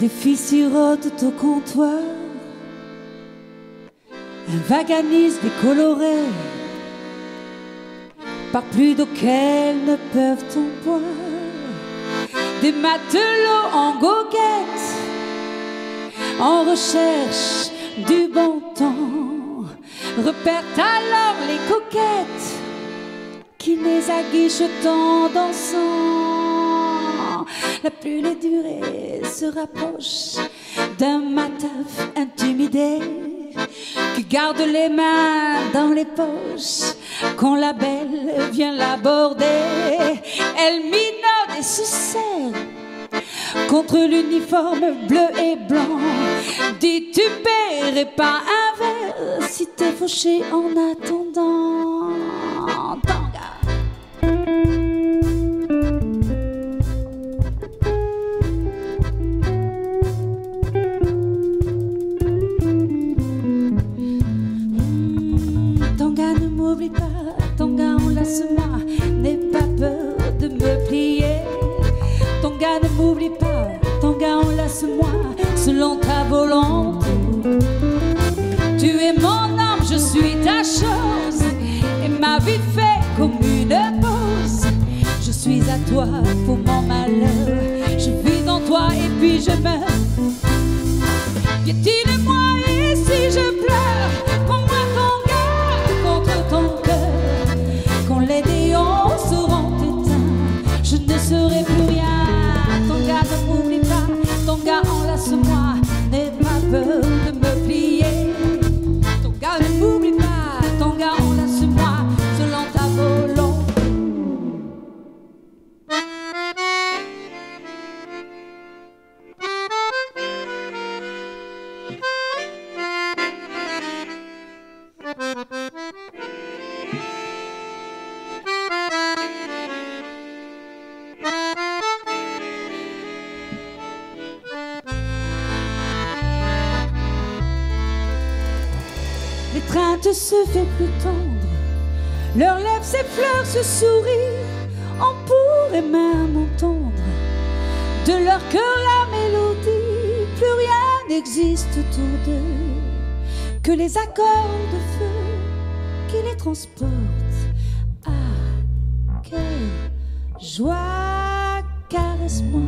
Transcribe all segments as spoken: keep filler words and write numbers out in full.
Des filles sirotent au comptoir, un vaganisme décoloré, par plus d'eau qu'elles ne peuvent en boire. Des matelots en goguette, en recherche du bon temps, repèrent alors les coquettes qui les aguichent en dansant. La pluie les durée se rapproche d'un mataf intimidé qui garde les mains dans les poches quand la belle vient l'aborder. Elle minaude et se serre contre l'uniforme bleu et blanc. Dis tu paierais pas un verre si t'es fauché en attendant. Tanga. Tanga, ne m'oublie pas, Tanga, enlace-moi, n'aie pas peur de me plier. Tanga, ne m'oublie pas, Tanga, enlace-moi, selon ta volonté. Tu es mon âme, je suis ta chose, et ma vie fait comme une pause. Je suis à toi pour mon malheur, je vis en toi et puis je meurs. Piétine-moi et si je pleure, prends-moi Tanga contre ton cœur. Quand les déons seront éteints, je ne serai plus rien. Tanga, ne m'oublie pas, Tanga, enlace-moi, n'aie pas peur de me plier. Tanga, ne m'oublie pas, Tanga, enlace-moi, selon ta volonté. L'étreinte se fait plus tendre, leurs lèvres s'effleurent, se sourient. On pourrait même entendre de leur cœur la mélodie. Plus rien n'existe autour d'eux que les accords de feu qui les transportent. Ah, quelle joie, caresse-moi.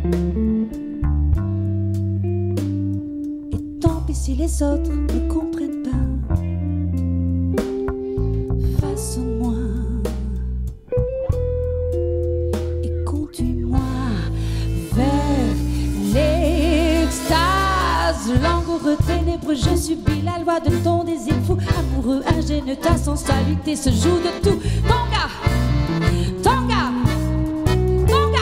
Et tant pis si les autres ne comprennent pas. Façonne-moi et conduis-moi vers l'extase. Langoureux, ténébreux, je subis la loi de ton désir fou. Amoureux, ingénieux, ta sensualité se joue de tout. Tanga, Tanga, Tanga.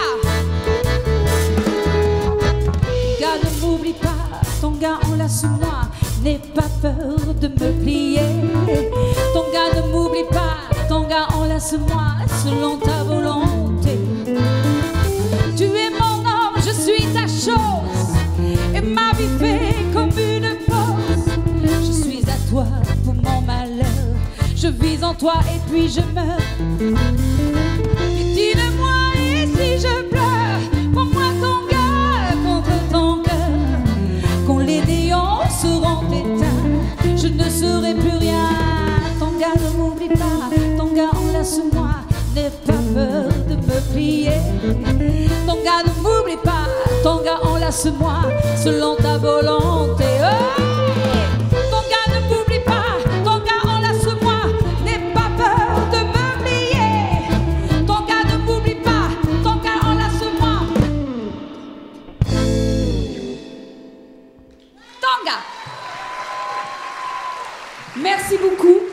Tanga, ne m'oublie pas, Tanga, enlace-moi, n'aie pas peur de me plier. Tanga, ne m'oublie pas, Tanga, enlace-moi, selon ta volonté. Tu es mon homme, je suis ta chose, et ma vie fait comme une pause. Je suis à toi pour mon malheur, je vis en toi et puis je meurs. Dis-le-moi et si je pleure, prends-moi Tanga contre ton cœur. Quand les néons seront éteints, je ne serai plus rien. Tanga, ne m'oublie pas, Tanga, enlace-moi, n'aie pas peur de me plier. Tanga, ne m'oublie pas, Tanga, enlace-moi, selon ta volonté. Hey! Tanga, ne m'oublie pas, Tanga, enlace-moi, n'aie pas peur de me plier. Tanga, ne m'oublie pas, Tanga, enlace-moi. Tanga. Merci beaucoup.